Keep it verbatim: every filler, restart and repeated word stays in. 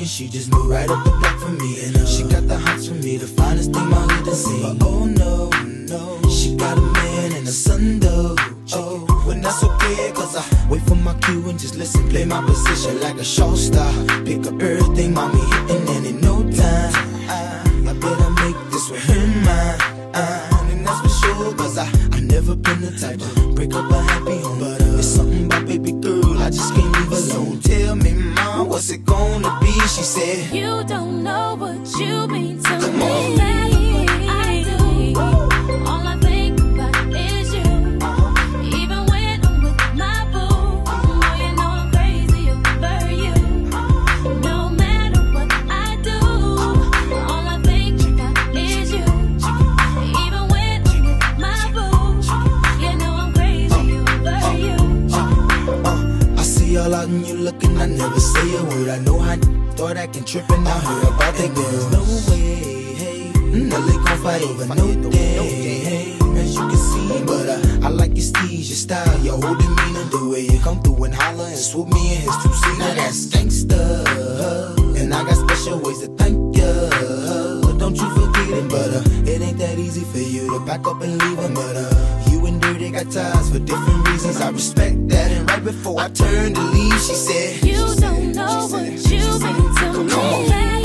she just moved right up the block for me. And uh, she got the hots for me, the finest thing my hood has seen. But oh no, no, she got a man and a son though. Oh, but that's okay, cause I wait for my cue and just listen, play my position like a show star. Pick up everything, mommy hitting, and in no time I, I better make this with her mine. Uh, and that's for sure, cause I, I never been the type to break up a happy home. But uh, it's something about baby girl, I just can't leave alone. Tell me, mom, what's it gonna be? She said, you don't know what you mean to come me. on. I do. All I think about is you. Even when I'm with my boo, boy, you know I'm crazy over you. No matter what I do, all I think about is you. Even when I'm with my boo, you know I'm crazy over you. Uh, I see all out and you looking, I never say a word. I know how thought I can trip and I heard about that girl. No way, hey, no they gon' fight over no day, hey, as you can see. But uh, I like your steez, your style, your whole demeanor, the way you come through and holler and swoop me in his two-seater. Now that's gangsta, and I got special ways to thank ya. Don't you forget it, but uh, it ain't that easy for you to back up and leave him. But uh, you and Dirty got ties for different reasons. I respect that. And right before I turned to leave, she said, you don't know what you mean to me.